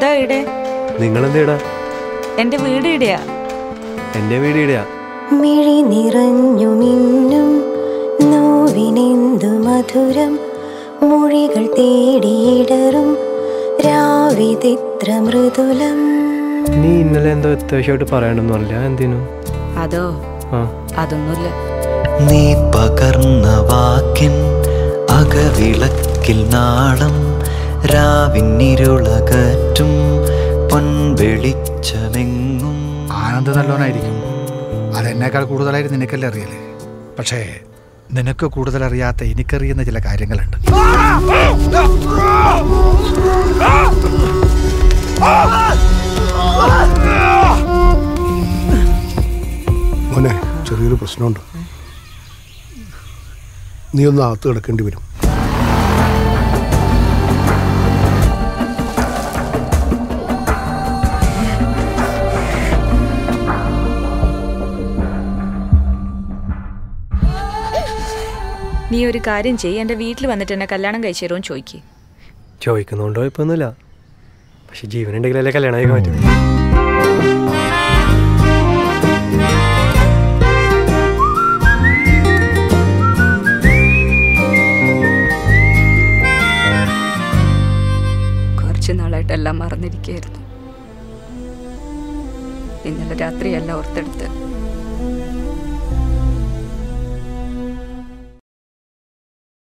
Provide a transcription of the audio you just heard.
എന്താ ഇവിടെ? നിങ്ങളെന്താ? എന്റെ വീട് ഇടയാ. എന്റെ വീട് ഇടയാ. മിഴി നിറഞ്ഞു മിന്നും നോവിനെന്തു മധുരം, മൊഴികൾ തേടിയിടറും രാവിതിത്ര മൃദുലം. നീ ഇന്നലെ എന്തോ അത്യാവശ്യമായിട്ട് പറയണമെന്ന് പറഞ്ഞില്ല, എന്തിനു? അതോ അതൊന്നുമില്ല. നീ പകർന്ന വാക്കിൻ അകവിളക്കിൽ നാളം, രാവിന്നിരുളകറ്റും പൊൻവെളിച്ചമെങ്ങും. ആനന്ദ് നല്ലോനായിരിക്കും, അതെന്നേക്കാൾ കൂടുതലായിട്ട് നിനക്കല്ലേ അറിയല്ലേ. പക്ഷേ നിനക്ക് കൂടുതൽ അറിയാത്ത എനിക്കറിയുന്ന ചില കാര്യങ്ങളുണ്ട്. മോനെ, ചെറിയൊരു പ്രശ്നമുണ്ട്. നീ ഒന്ന് അകത്ത് കിടക്കേണ്ടി വരും. നീ ഒരു കാര്യം ചെയ്യ്, എൻ്റെ വീട്ടിൽ വന്നിട്ട് എന്നെ കല്യാണം കഴിച്ചു തരുമോ ചോദിക്ക്. ചോദിക്കുന്നതുകൊണ്ട് കുഴപ്പമൊന്നുമില്ല, പക്ഷെ ജീവനുണ്ടെങ്കിലല്ലേ കല്യാണം കഴിക്കാൻ പറ്റും. കുറച്ച് നാളായിട്ട് എല്ലാം മറന്നിരിക്കുകയായിരുന്നു. ഇന്നലെ രാത്രിയെല്ലാം ഓർത്തെടുത്ത്